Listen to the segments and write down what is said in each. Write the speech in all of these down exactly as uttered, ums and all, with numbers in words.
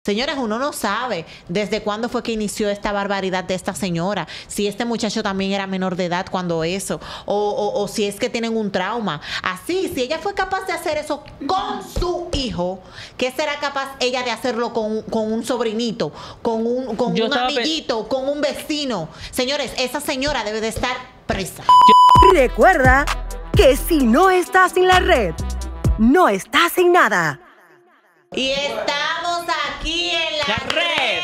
Señores, uno no sabe desde cuándo fue que inició esta barbaridad de esta señora. Si este muchacho también era menor de edad cuando eso, o, o, o si es que tienen un trauma. Así, si ella fue capaz de hacer eso con su hijo, ¿qué será capaz ella de hacerlo con, con un sobrinito, con un, con un amiguito, con un vecino? Señores, esa señora debe de estar presa. Recuerda que si no estás en la red, no estás en nada. Y estamos aquí en la, la red,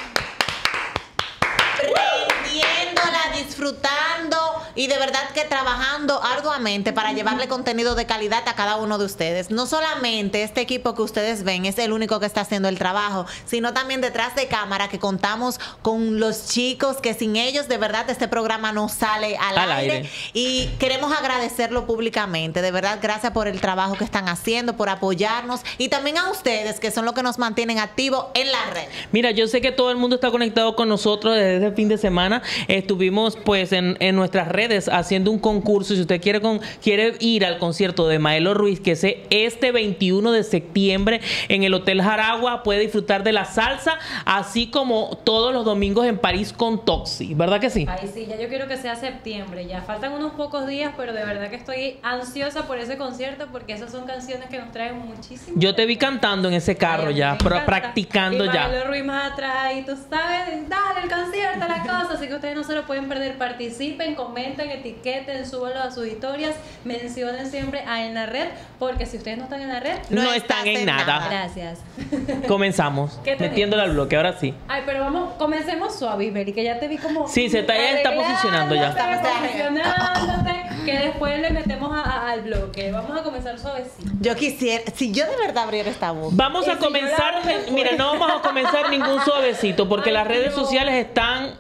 prendiéndola, disfrutando y de verdad que trabajando arduamente para llevarle contenido de calidad a cada uno de ustedes. No solamente este equipo que ustedes ven es el único que está haciendo el trabajo, sino también detrás de cámara que contamos con los chicos que sin ellos de verdad este programa no sale al, al aire. aire. Y queremos agradecerlo públicamente. De verdad, gracias por el trabajo que están haciendo, por apoyarnos y también a ustedes que son los que nos mantienen activos en la red. Mira, yo sé que todo el mundo está conectado con nosotros desde el fin de semana. Estuvimos pues en, en nuestras redes haciendo un concurso. Si usted quiere, con, quiere ir al concierto de Maelo Ruiz, que es este veintiuno de septiembre en el Hotel Jaragua, puede disfrutar de la salsa, así como todos los domingos en París con Toxi, ¿verdad que sí? Ay, sí, ya yo quiero que sea septiembre, ya faltan unos pocos días, pero de verdad que estoy ansiosa por ese concierto porque esas son canciones que nos traen muchísimo. Yo te vi cantando en ese carro. Ay, ya, pero practicando y ya. Maelo Ruiz más atrás y tú sabes, dale el concierto, la cosa, así que ustedes no se lo pueden perder. Participen, comenten, etiqueten, súbanlo a sus historias, mencionen siempre a En la Red, porque si ustedes no están en la red, no, no están en nada. nada. Gracias. Comenzamos, metiéndole al bloque, ahora sí. Ay, pero vamos, comencemos suave, Beli, que ya te vi como... Sí, se está, ya está posicionando ya. Posicionándote, que después le metemos a, a, al bloque. Vamos a comenzar suavecito. Yo quisiera, si yo de verdad abriera esta voz. Vamos a comenzar, mira, no vamos a comenzar ningún suavecito, porque Ay, las redes no. sociales están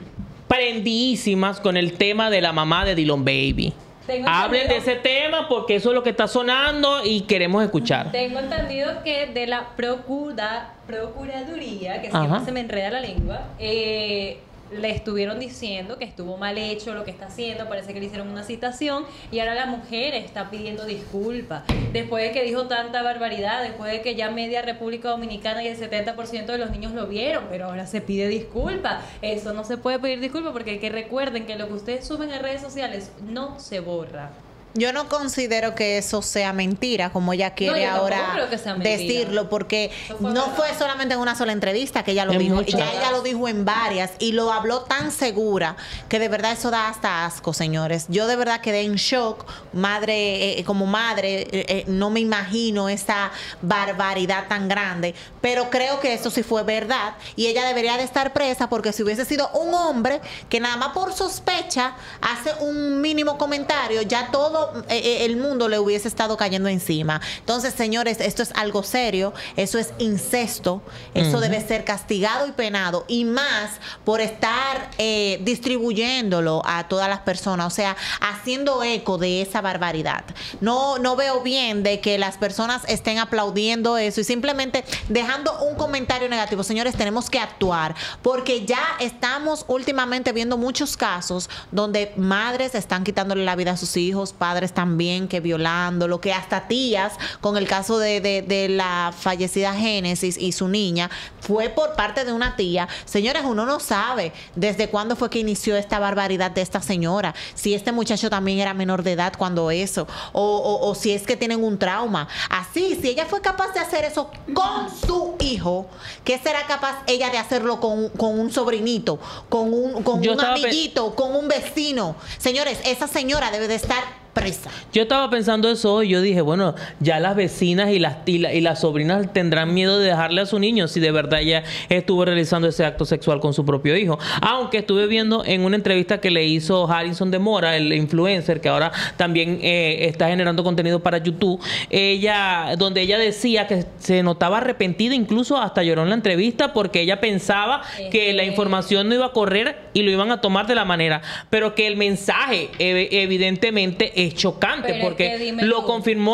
prendidísimas con el tema de la mamá de Dillon Baby. Tengo Hablen de ese tema porque eso es lo que está sonando y queremos escuchar. Tengo entendido que de la procura, Procuraduría, que siempre Ajá. se me enreda la lengua, eh, le estuvieron diciendo que estuvo mal hecho lo que está haciendo, parece que le hicieron una citación y ahora la mujer está pidiendo disculpas después de que dijo tanta barbaridad, después de que ya media República Dominicana y el setenta por ciento de los niños lo vieron, pero ahora se pide disculpas. Eso no se puede pedir disculpas porque hay que recuerden que lo que ustedes suben en redes sociales no se borra. Yo no considero que eso sea mentira, como ella quiere no, ahora decirlo, porque fue no fue solamente en una sola entrevista que ella lo en dijo, ya ella lo dijo en varias y lo habló tan segura que de verdad eso da hasta asco, señores. Yo de verdad quedé en shock, madre, eh, como madre, eh, eh, no me imagino esa barbaridad tan grande, pero creo que eso sí fue verdad y ella debería de estar presa porque si hubiese sido un hombre que nada más por sospecha hace un mínimo comentario, ya todo el mundo le hubiese estado cayendo encima. Entonces, señores, esto es algo serio, eso es incesto, eso uh-huh. debe ser castigado y penado, y más por estar eh, distribuyéndolo a todas las personas, o sea, haciendo eco de esa barbaridad. No, no veo bien de que las personas estén aplaudiendo eso y simplemente dejando un comentario negativo. Señores, tenemos que actuar, porque ya estamos últimamente viendo muchos casos donde madres están quitándole la vida a sus hijos, padres también que violándolo, que hasta tías, con el caso de, de, de la fallecida Génesis y su niña, fue por parte de una tía. Señores, uno no sabe desde cuándo fue que inició esta barbaridad de esta señora, si este muchacho también era menor de edad cuando eso, o, o, o si es que tienen un trauma. Así, si ella fue capaz de hacer eso con su hijo, ¿qué será capaz ella de hacerlo con, con un sobrinito, con un, con un amiguito, con un vecino? Señores, esa señora debe de estar presa. Yo estaba pensando eso y yo dije, bueno, ya las vecinas y las, y, la, y las sobrinas tendrán miedo de dejarle a su niño si de verdad ella estuvo realizando ese acto sexual con su propio hijo. Aunque estuve viendo en una entrevista que le hizo Harrison de Mora, el influencer que ahora también eh, está generando contenido para YouTube, ella, donde ella decía que se notaba arrepentida, incluso hasta lloró en la entrevista porque ella pensaba eh, que la información no iba a correr y lo iban a tomar de la manera, pero que el mensaje ev evidentemente es chocante, pero porque es lo tú. confirmó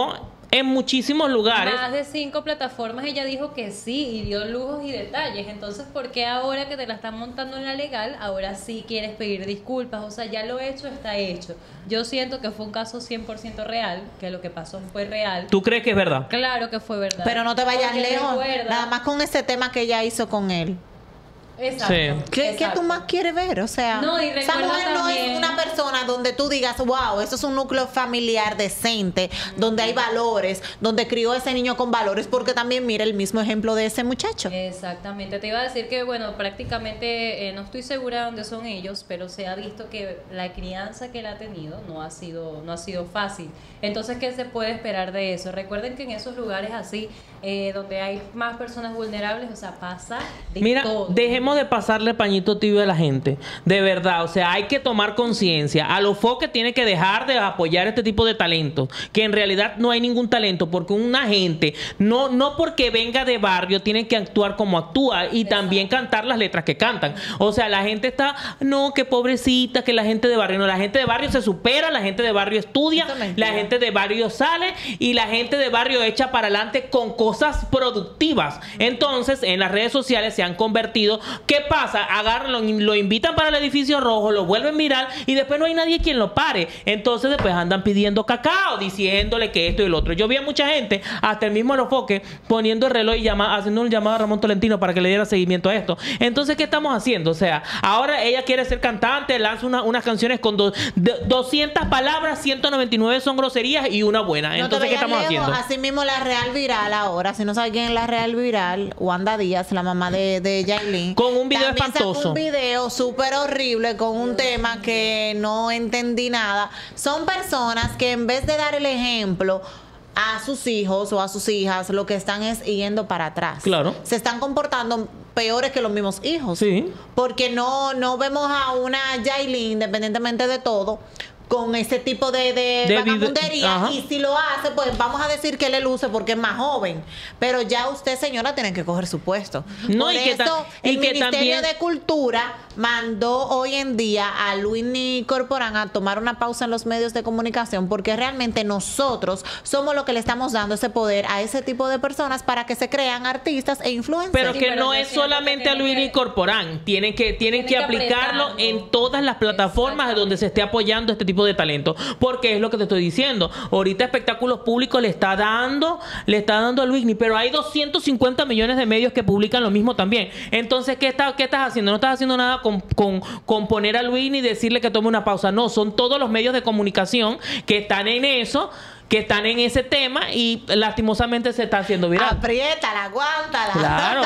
en muchísimos lugares. Más de cinco plataformas ella dijo que sí y dio lujos y detalles. Entonces, ¿por qué ahora que te la están montando en la legal, ahora sí quieres pedir disculpas? O sea, ya lo hecho está hecho. Yo siento que fue un caso cien por ciento real, que lo que pasó fue real. ¿Tú crees que es verdad? Claro que fue verdad. Pero no te vayas lejos, nada más con ese tema que ella hizo con él. Exacto. Sí. ¿Qué, exacto. ¿Qué tú más quieres ver? O sea, no, y esa mujer no también... es una persona donde tú digas, wow, eso es un núcleo familiar decente, mm. donde hay valores, donde crió ese niño con valores, porque también mira el mismo ejemplo de ese muchacho. Exactamente. Te iba a decir que, bueno, prácticamente eh, no estoy segura de dónde son ellos, pero se ha visto que la crianza que él ha tenido no ha sido, no ha sido fácil. Entonces, ¿qué se puede esperar de eso? Recuerden que en esos lugares así, eh, donde hay más personas vulnerables, o sea, pasa de Mira, todo. dejemos de pasarle pañito tibio a la gente. De verdad, o sea, hay que tomar conciencia. A los foques tiene que dejar de apoyar este tipo de talentos, que en realidad no hay ningún talento, porque una gente, no, no porque venga de barrio, tiene que actuar como actúa y Exacto. también cantar las letras que cantan. O sea, la gente está, no, que pobrecita, que la gente de barrio, no, la gente de barrio se supera, la gente de barrio estudia, la gente de barrio sale y la gente de barrio echa para adelante con cosas productivas. Entonces, en las redes sociales se han convertido, ¿qué pasa? Agarran, lo, lo invitan para el edificio rojo, lo vuelven viral y después no hay nadie quien lo pare. Entonces después andan pidiendo cacao, diciéndole que esto y el otro. Yo vi a mucha gente, hasta el mismo Alofoque, poniendo el reloj y llama, haciendo un llamado a Ramón Tolentino para que le diera seguimiento a esto. Entonces, ¿qué estamos haciendo? O sea, ahora ella quiere ser cantante, lanza una, unas canciones con do, de, doscientas palabras, ciento noventa y nueve son groserías y una buena. Entonces, no ¿qué estamos lejos, haciendo? Así mismo la Real Viral ahora, si no sabe quién es la Real Viral, Wanda Díaz, la mamá de, de Yailin. Con un video también espantoso. Sacó un video súper horrible con un tema que no entendí nada. Son personas que en vez de dar el ejemplo a sus hijos o a sus hijas, lo que están es yendo para atrás. Claro. Se están comportando peores que los mismos hijos. Sí. Porque no, no vemos a una Yailin, independientemente de todo, con ese tipo de, de, de vagabundería, y si lo hace, pues vamos a decir que le luce porque es más joven, pero ya usted, señora, tiene que coger su puesto. No, Por y eso, que el y que Ministerio también... de Cultura mandó hoy en día a Luini Corporán a tomar una pausa en los medios de comunicación, porque realmente nosotros somos los que le estamos dando ese poder a ese tipo de personas para que se crean artistas e influencers. Pero sí, que pero no es solamente a Luini que... Corporán, tienen que, tienen, tienen que, que aplicarlo apretarlo. En todas las plataformas donde se esté apoyando este tipo de talento, porque es lo que te estoy diciendo. Ahorita Espectáculos Públicos le está dando, le está dando a Luini, pero hay doscientos cincuenta millones de medios que publican lo mismo también. Entonces, ¿qué, está, qué estás haciendo? No estás haciendo nada con, con, con poner a Luini y decirle que tome una pausa. No, son todos los medios de comunicación que están en eso, que están en ese tema y lastimosamente se está haciendo viral. Apriétala, aguántala. Claro.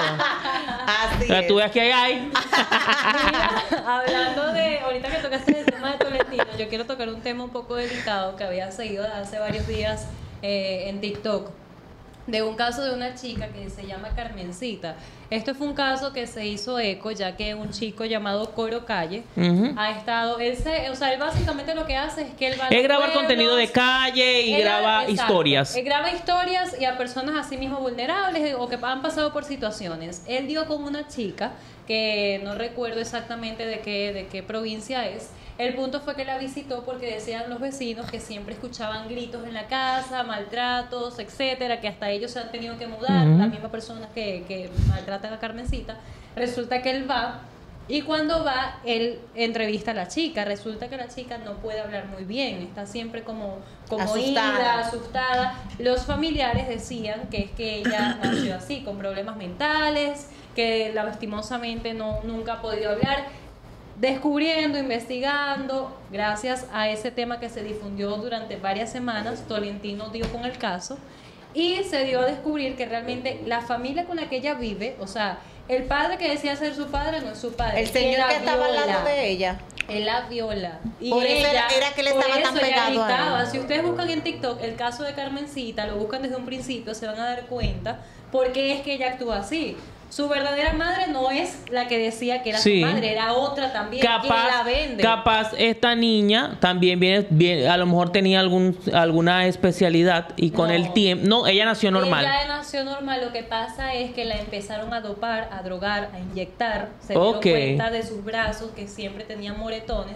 Así pero es. tú ves que hay. Mira, hablando de, ahorita que tocaste el tema de Tolentino, yo quiero tocar un tema un poco delicado que había seguido hace varios días eh, en TikTok, de un caso de una chica que se llama Carmencita. Este fue un caso que se hizo eco, ya que un chico llamado Coro Calle uh-huh. ha estado, él se, o sea, él básicamente lo que hace es que él va a él graba contenido de calle y él, graba exacto, historias. Él graba historias y a personas así mismo vulnerables o que han pasado por situaciones. Él dio con una chica que no recuerdo exactamente de qué, de qué provincia es. El punto fue que la visitó porque decían los vecinos que siempre escuchaban gritos en la casa, maltratos, etcétera, que hasta ellos se han tenido que mudar, uh-huh. las mismas personas que, que maltratan a Carmencita. Resulta que él va y cuando va, él entrevista a la chica. Resulta que la chica no puede hablar muy bien, está siempre como, como asustada. ida, asustada. Los familiares decían que es que ella nació así, con problemas mentales, que lastimosamente no, nunca ha podido hablar. Descubriendo, investigando, gracias a ese tema que se difundió durante varias semanas, Tolentino dio con el caso y se dio a descubrir que realmente la familia con la que ella vive, o sea, el padre que decía ser su padre no es su padre. El señor que estaba al lado de ella. Él la viola. Y por eso ella, era, era que le estaba tan pegado a él. Si ustedes buscan en TikTok el caso de Carmencita, lo buscan desde un principio, se van a dar cuenta por qué es que ella actúa así. Su verdadera madre no es la que decía que era sí. su madre, era otra también, capaz, que la vende. Capaz esta niña también viene, viene, a lo mejor tenía algún alguna especialidad y con no. el tiempo... No, ella nació normal. Ella nació normal, lo que pasa es que la empezaron a dopar, a drogar, a inyectar. Se okay. dieron cuenta de sus brazos, que siempre tenían moretones.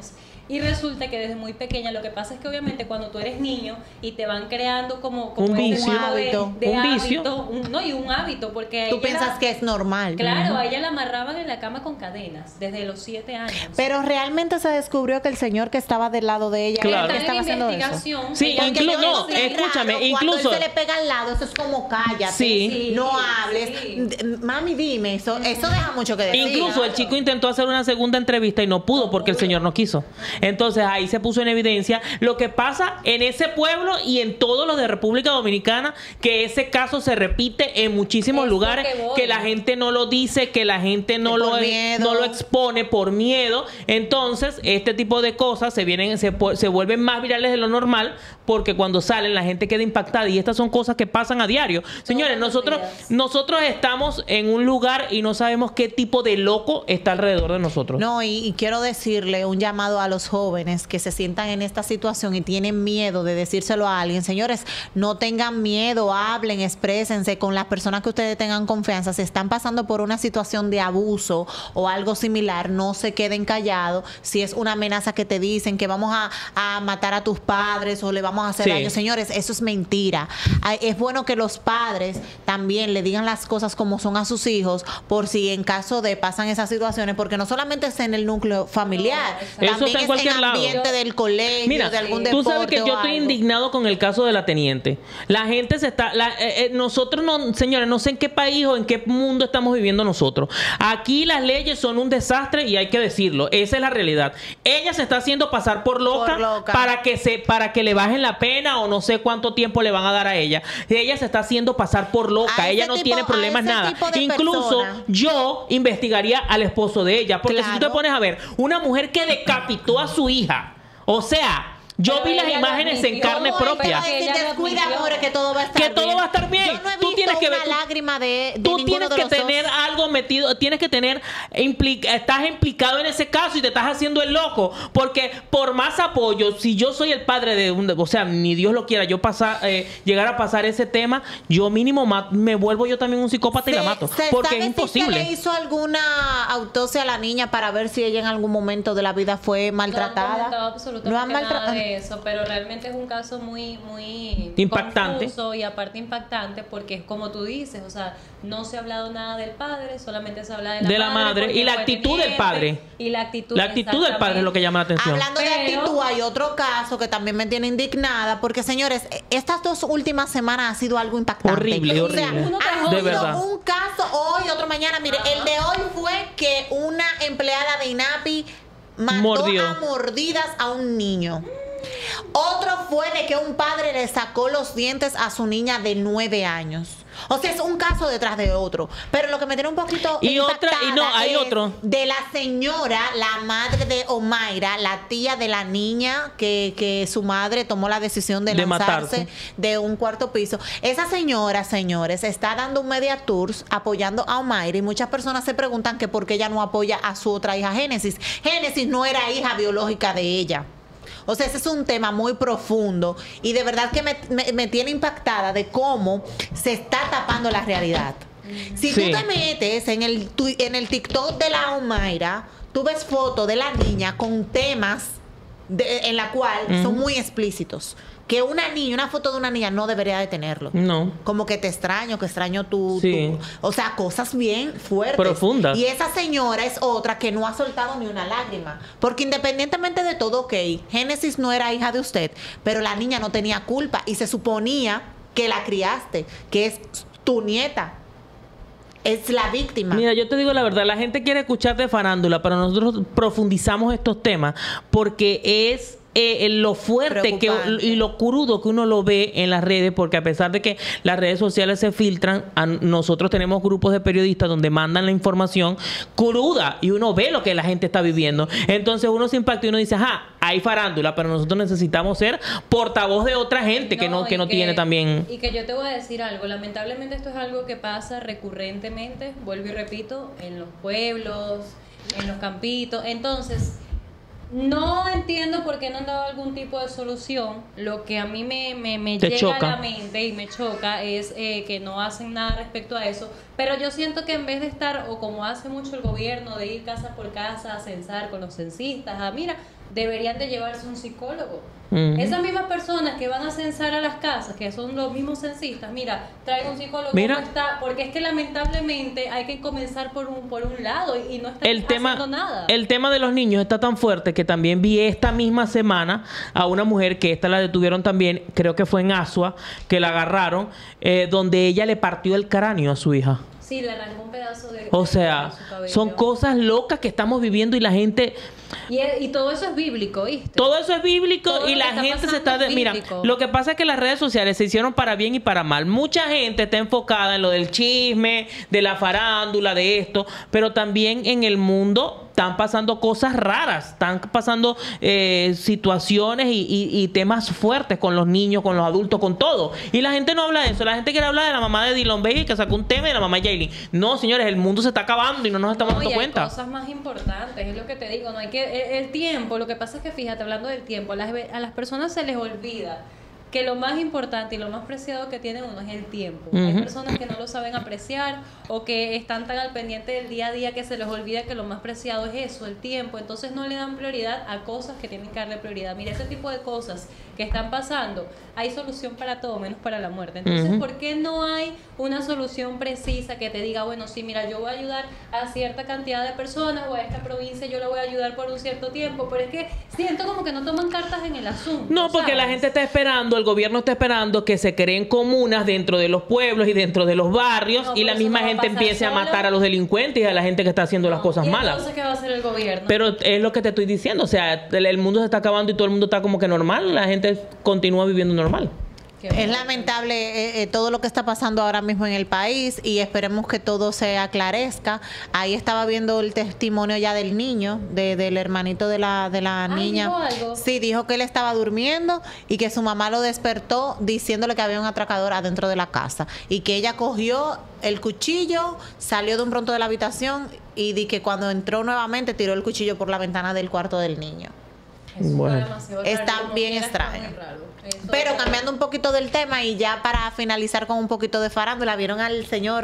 Y resulta que desde muy pequeña, lo que pasa es que obviamente cuando tú eres niño y te van creando como, como un vicio, de, hábito. de un hábito, vicio. un, no, y un hábito, porque tú piensas la, que es normal. Claro, a ella la amarraban en la cama con cadenas desde los siete años. Pero realmente se descubrió que el señor que estaba del lado de ella claro. que estaba haciendo eso. Sí, incluso, no, escúchame, raro, incluso cuando él se le pega al lado, eso es como cállate, sí. Sí, no hables, sí. Mami, dime, eso, eso deja mucho que decir. Incluso claro. el chico intentó hacer una segunda entrevista y no pudo porque el señor no quiso. Entonces ahí se puso en evidencia lo que pasa en ese pueblo y en todos los de República Dominicana, que ese caso se repite en muchísimos es lugares, que, que la gente no lo dice, que la gente no lo, no lo expone por miedo. Entonces este tipo de cosas se vienen, se, se vuelven más virales de lo normal, porque cuando salen la gente queda impactada, y estas son cosas que pasan a diario. Señores, nosotros, nosotros estamos en un lugar y no sabemos qué tipo de loco está alrededor de nosotros. No, y, y quiero decirle un llamado a los jóvenes que se sientan en esta situación y tienen miedo de decírselo a alguien. Señores, no tengan miedo, hablen, exprésense con las personas que ustedes tengan confianza. Si están pasando por una situación de abuso o algo similar, no se queden callados. Si es una amenaza que te dicen que vamos a, a matar a tus padres o le vamos a hacer sí. daño, señores, eso es mentira. Es bueno que los padres también le digan las cosas como son a sus hijos, por si en caso de pasan esas situaciones, porque no solamente es en el núcleo familiar, no, eso también está en cualquier es en ambiente lado. Del colegio, Mira, de algún deporte. Tú sabes que yo estoy indignado con el caso de la teniente. La gente se está, la, eh, eh, nosotros no, señores, no sé en qué país o en qué mundo estamos viviendo nosotros. Aquí las leyes son un desastre y hay que decirlo. Esa es la realidad. Ella se está haciendo pasar por loca, por loca. para que se, para que le bajen la pena o no sé cuánto tiempo le van a dar a ella. Ella se está haciendo pasar por loca. Ella no tipo, tiene problemas nada. Incluso persona. yo investigaría al esposo de ella, porque claro. si tú te pones a ver, una mujer que decapitó a su hija, o sea, yo pero vi las imágenes en carne propia. Descuida, amor, que todo va a estar que bien. todo va a estar bien. Yo no he tú visto tienes que ver, una lágrima de, de tú tienes ninguno de que los tener dos. algo metido, tienes que tener implica, estás implicado en ese caso y te estás haciendo el loco, porque por más apoyo, si yo soy el padre de un, o sea, ni Dios lo quiera, yo pasar eh, llegar a pasar ese tema, yo mínimo me vuelvo yo también un psicópata se, y la mato, se, porque es imposible. Si se le hizo alguna autopsia a la niña para ver si ella en algún momento de la vida fue maltratada? No, no absolutamente no han maltratado nada de eso, pero realmente es un caso muy muy impactante confuso y aparte impactante, porque es como tú dices, o sea, no se ha hablado nada del padre, solamente se habla de la de madre, la madre y la actitud del padre y la actitud la actitud del padre es lo que llama la atención. Hablando pero, de actitud, hay otro caso que también me tiene indignada, porque señores, estas dos últimas semanas ha sido algo impactante. Horrible, o sea, horrible. Ha de verdad. Un caso hoy, otro mañana. Mire, Ajá. el de hoy fue que una empleada de INAPI mató Mordió. a mordidas a un niño. Otro fue de que un padre le sacó los dientes a su niña de nueve años. O sea, es un caso detrás de otro. Pero lo que me tiene un poquito y otra y no hay otro de la señora, la madre de Omaira, la tía de la niña que, que su madre tomó la decisión de, de lanzarse matarse. de un cuarto piso. Esa señora, señores, está dando un media tours apoyando a Omaira, y muchas personas se preguntan que por qué ella no apoya a su otra hija, Génesis. Génesis no era hija biológica de ella. O sea, ese es un tema muy profundo y de verdad que me, me, me tiene impactada de cómo se está tapando la realidad. Si sí. tú te metes en el, tu, en el TikTok de la Omaira, tú ves fotos de la niña con temas de, en la cual uh-huh. son muy explícitos. Que una niña, una foto de una niña no debería de tenerlo. No. Como que te extraño, que extraño tu, sí. tu... O sea, cosas bien fuertes. Profundas. Y esa señora es otra que no ha soltado ni una lágrima. Porque independientemente de todo, ok, Génesis no era hija de usted, pero la niña no tenía culpa y se suponía que la criaste, que es tu nieta. Es la víctima. Mira, yo te digo la verdad, la gente quiere escuchar de farándula, pero nosotros profundizamos estos temas porque es... Eh, lo fuerte que, y lo crudo que uno lo ve en las redes, porque a pesar de que las redes sociales se filtran, a, nosotros tenemos grupos de periodistas donde mandan la información cruda y uno ve lo que la gente está viviendo. Entonces uno se impacta y uno dice, ajá, hay farándula, pero nosotros necesitamos ser portavoz de otra gente no, que no, que no que, tiene también. Y que yo te voy a decir algo, lamentablemente esto es algo que pasa recurrentemente, vuelvo y repito, en los pueblos, en los campitos. Entonces no entiendo por qué no han dado algún tipo de solución. Lo que a mí me, me, me llega choca. a la mente y me choca es eh, que no hacen nada respecto a eso. Pero yo siento que en vez de estar, o como hace mucho el gobierno, de ir casa por casa a censar con los censistas, a mira, deberían de llevarse un psicólogo. Uh-huh. Esas mismas personas que van a censar a las casas, que son los mismos censistas, mira, trae un psicólogo, mira, ¿cómo está? Porque es que lamentablemente hay que comenzar por un por un lado y, y no está el tema, haciendo nada. El tema de los niños está tan fuerte que también vi esta misma semana a una mujer que esta la detuvieron también, creo que fue en Asua, que la agarraron, eh, donde ella le partió el cráneo a su hija. Sí, le arrancó un pedazo de... O sea, son cosas locas que estamos viviendo y la gente... Y, y todo eso es bíblico, ¿viste? Todo eso es bíblico todo y la gente se está... De, mira, lo que pasa es que las redes sociales se hicieron para bien y para mal. Mucha gente está enfocada en lo del chisme, de la farándula, de esto, pero también en el mundo están pasando cosas raras, están pasando eh, situaciones y, y, y temas fuertes con los niños, con los adultos, con todo. Y la gente no habla de eso. La gente quiere hablar de la mamá de Dylan Bailey que sacó un tema y de la mamá de Yailin. No, señores, el mundo se está acabando y no nos estamos no, dando y hay cuenta. Cosas más importantes, es lo que te digo. No hay que el, el tiempo. Lo que pasa es que fíjate, hablando del tiempo, a las, a las personas se les olvida que lo más importante y lo más preciado que tiene uno es el tiempo. Uh-huh. Hay personas que no lo saben apreciar o que están tan al pendiente del día a día que se les olvida que lo más preciado es eso, el tiempo. Entonces no le dan prioridad a cosas que tienen que darle prioridad. Mira, ese tipo de cosas que están pasando, hay solución para todo, menos para la muerte. Entonces, uh-huh. ¿por qué no hay una solución precisa que te diga, bueno, sí, mira, yo voy a ayudar a cierta cantidad de personas o a esta provincia yo la voy a ayudar por un cierto tiempo? Pero es que siento como que no toman cartas en el asunto. No, porque ¿sabes? La gente está esperando, el gobierno está esperando que se creen comunas dentro de los pueblos y dentro de los barrios no, y la misma no gente empiece solo. a matar a los delincuentes y a la gente que está haciendo no. las cosas ¿Y malas. Entonces, ¿qué va a hacer el gobierno? Pero es lo que te estoy diciendo, o sea, el, el mundo se está acabando y todo el mundo está como que normal, la gente continúa viviendo normal. Es lamentable eh, eh, todo lo que está pasando ahora mismo en el país y esperemos que todo se aclarezca. Ahí estaba viendo el testimonio ya del niño, de, del hermanito de la, de la Ay, niña. ¿dijo algo? Sí, dijo que él estaba durmiendo y que su mamá lo despertó diciéndole que había un atracador adentro de la casa y que ella cogió el cuchillo, salió de un pronto de la habitación y di que cuando entró nuevamente tiró el cuchillo por la ventana del cuarto del niño. Eso bueno, está bien extraño. Pero cambiando un poquito del tema y ya para finalizar con un poquito de farándula, vieron al señor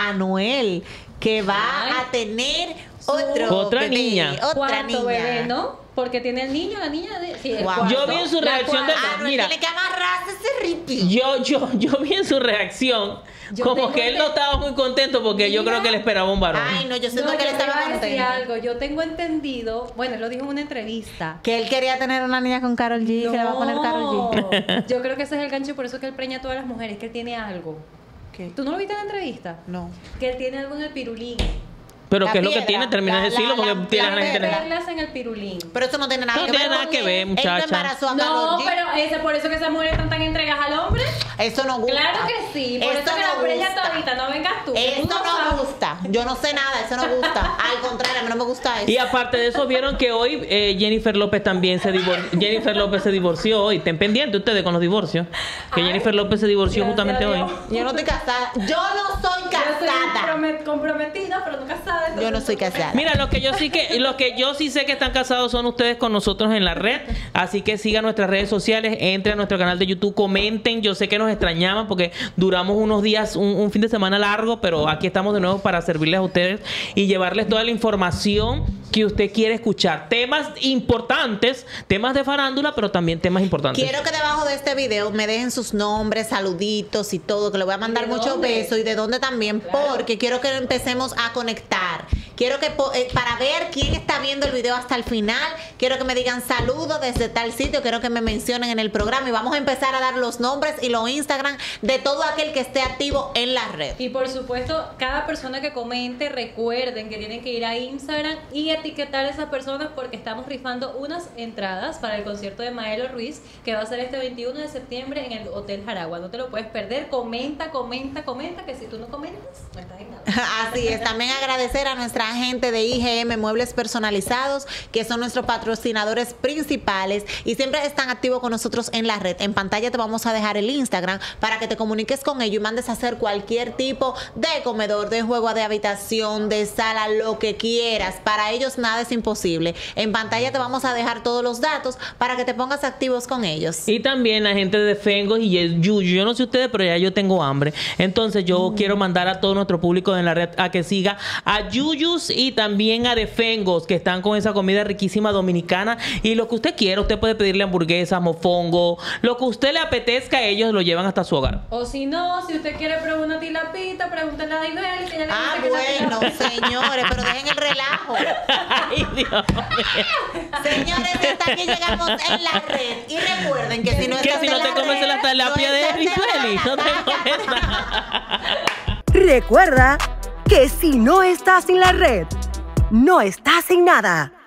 Anuel que va Ay. a tener otro otra bebé, niña, otra niña, bebé, ¿no? Porque tiene el niño, la niña de, sí, wow. Yo vi en su reacción de ah, no, mira, tiene que amarrarse ese ripio. Yo yo yo vi en su reacción yo como que él no estaba muy contento porque mira, yo creo que él esperaba un varón. Ay, no, yo siento no, que él estaba contento. Algo, yo tengo entendido, bueno, él lo dijo en una entrevista, que él quería tener una niña con Karol G, no, que le va a poner Karol G. Yo creo que ese es el gancho, por eso que él preña a todas las mujeres, que él tiene algo. ¿Qué? ¿Tú no lo viste en la entrevista? No. Que él tiene algo en el pirulín. Pero la ¿qué es piedra, lo que tiene? Termina de decirlo porque la, tiene la, la gente perlas en el pirulín. Pero eso no tiene nada no que tiene ver. nada que ver, muchacha. Él no embarazó a No, Karol G. pero ese, por eso que esas mujeres están tan entregas al hombre. Eso no gusta. Claro que sí. Por eso eso que no la preña gusta. todita, no vengas tú. Eso tú no, no sabes. me gusta. Yo no sé nada, eso no me gusta. Al contrario, a mí no me gusta eso. Y aparte de eso, vieron que hoy eh, Jennifer López también se divorció. Jennifer López se divorció hoy. Estén pendientes ustedes con los divorcios. Que Ay, Jennifer López se divorció justamente hoy. Yo no estoy casada. Yo no soy casada. Yo soy comprometida, pero no casada. Yo no soy casada. Mira, lo que yo sí que, lo que yo sí sé que están casados son ustedes con nosotros en la red. Así que sigan nuestras redes sociales, entren a nuestro canal de YouTube, comenten. Yo sé que nos extrañaban porque duramos unos días, un, un fin de semana largo, pero aquí estamos de nuevo para servirles a ustedes y llevarles toda la información que usted quiere escuchar. Temas importantes, temas de farándula, pero también temas importantes. Quiero que debajo de este video me dejen sus nombres, saluditos y todo, que le voy a mandar muchos besos y de dónde también, claro, porque quiero que empecemos a conectar. Quiero que eh, para ver quién está viendo el video hasta el final, quiero que me digan saludos desde tal sitio, quiero que me mencionen en el programa y vamos a empezar a dar los nombres y los Instagram de todo aquel que esté activo en la red. Y por supuesto, cada persona que comente, recuerden que tienen que ir a Instagram y etiquetar a esas personas porque estamos rifando unas entradas para el concierto de Maelo Ruiz que va a ser este veintiuno de septiembre en el Hotel Jaragua. No te lo puedes perder. Comenta, comenta, comenta, que si tú no comentas, no estás en nada. Así es. También agradecer a nuestra gente de I G M Muebles Personalizados, que son nuestros patrocinadores principales y siempre están activos con nosotros en la red. En pantalla te vamos a dejar el Instagram para que te comuniques con ellos y mandes a hacer cualquier tipo de comedor, de juego de habitación, de sala, lo que quieras. Para ellos nada es imposible. En pantalla te vamos a dejar todos los datos para que te pongas activos con ellos. Y también la gente de Fengos y Yuyu. Yo no sé ustedes, pero ya yo tengo hambre. Entonces yo mm. quiero mandar a todo nuestro público en la red a que siga a a Yuyus y también a Defengos, que están con esa comida riquísima dominicana. Y lo que usted quiera, usted puede pedirle hamburguesas, mofongo, lo que usted le apetezca, ellos lo llevan hasta su hogar. O si no, si usted quiere probar una tilapita, pregúntale a Daibel. Que ella ah, bueno, señores, pero dejen el relajo. Ay, Dios mío. Señores, hasta aquí llegamos en la red. Y recuerden que si no, que si no te comes la tilapia de Risueli, no te comes nada. Recuerda que si no estás en la red, no estás en nada.